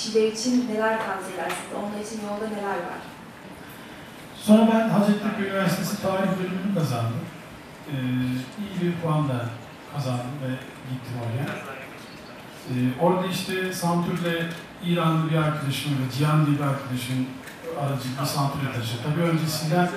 kişiler için neler tavsiye edersiniz? Onlar için yolda neler var? Sonra ben Hacettepe Üniversitesi Tarih bölümünü kazandım. İyi bir puanla kazandım ve gittim oraya. Orada işte Santür'le İranlı bir arkadaşım ve Cihan diye bir arkadaşım aracılıkla Santür'e taşıdı. Tabii öncesinden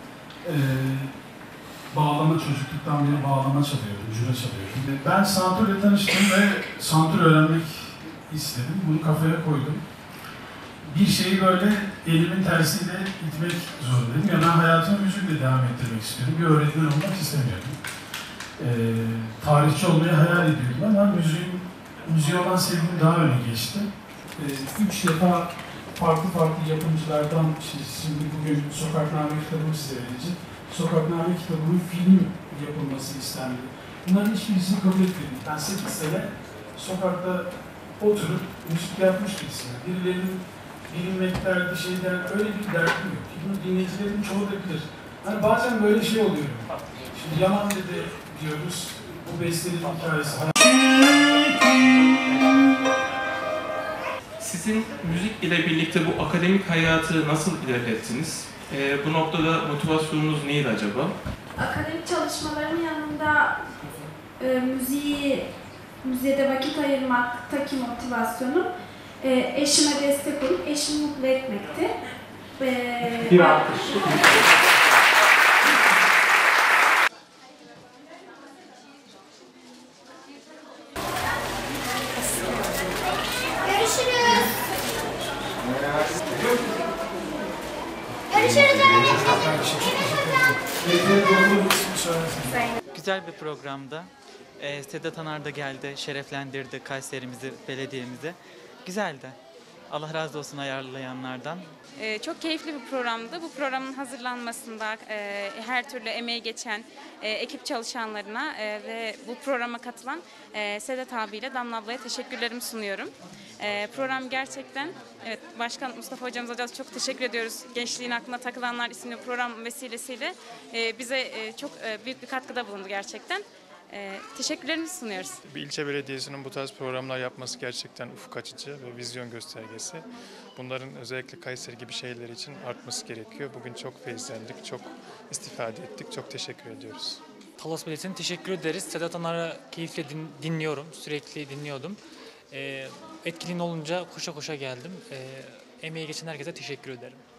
bağlama, çocukluktan beri bağlama çalıyordum, jüra çalıyordum. Ben Santür'le tanıştım ve Santür öğrenmek istedim. Bunu kafaya koydum. Bir şeyi böyle elimin tersiyle itmek zorundayım. Ya ben hayatımı müzikle devam ettirmek istiyorum. Bir öğretmen olmak istemiyordum. Tarihçi olmayı hayal ediyordum ama müziğe olan sevgim daha öne geçti. 3 defa farklı yapımcılardan, şimdi bugün Sokakname kitabını size vereceğim. Sokakname kitabının film yapılması istendi. Bunların hiçbirisini kabul etmedim. Ben 8 sene sokakta oturup müzik yapmış birisiyim. Birilerinin bilinmeklerde şeyden öyle bir derdim yok. Bunu dinleyicilerin çoğu da bilir. Hani bazen böyle şey oluyor. Şimdi Yaman Dede diyoruz. Bu bestenin hikayesi. Sizin müzik ile birlikte bu akademik hayatı nasıl ilerlettiniz? Bu noktada motivasyonunuz neydi acaba? Akademik çalışmaların yanında müziğe de vakit ayırmaktaki motivasyonum eşime destek olup eşimi mutlu etmekti. Bir alkış. Görüşürüz. Görüşürüz öğretmenim. Güzel bir programda. Sedat Anar da geldi, şereflendirdi Kayseri'mizi, belediyemizi. Güzeldi. Allah razı olsun ayarlayanlardan. Çok keyifli bir programdı. Bu programın hazırlanmasında her türlü emeği geçen ekip çalışanlarına ve bu programa katılan Sedat abiyle Damla ablaya teşekkürlerimi sunuyorum. Program gerçekten, evet, Başkan Mustafa hocamıza da çok teşekkür ediyoruz. Gençliğin aklına takılanlar isimli program vesilesiyle bize çok büyük bir katkıda bulundu gerçekten. Teşekkürlerimizi sunuyoruz. Bir ilçe belediyesinin bu tarz programlar yapması gerçekten ufuk açıcı ve vizyon göstergesi. Bunların özellikle Kayseri gibi şehirler için artması gerekiyor. Bugün çok feyizlendik, çok istifade ettik. Çok teşekkür ediyoruz. Talas Belediyesi'ne teşekkür ederiz. Sedat Anar'ı keyifle dinliyorum, sürekli dinliyordum. Etkinliğin olunca koşa koşa geldim. Emeği geçen herkese teşekkür ederim.